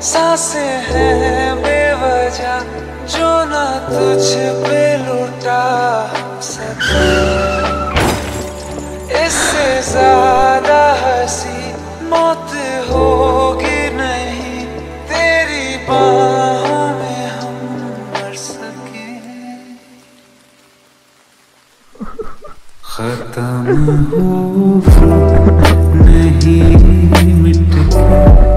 सांसें हैं बेवजह जो ना तुझ पे लुटा सके। इससे ज्यादा हंसी मौत होगी नहीं तेरी बाहों में हम मर सके। खत्म होगा नहीं मिट के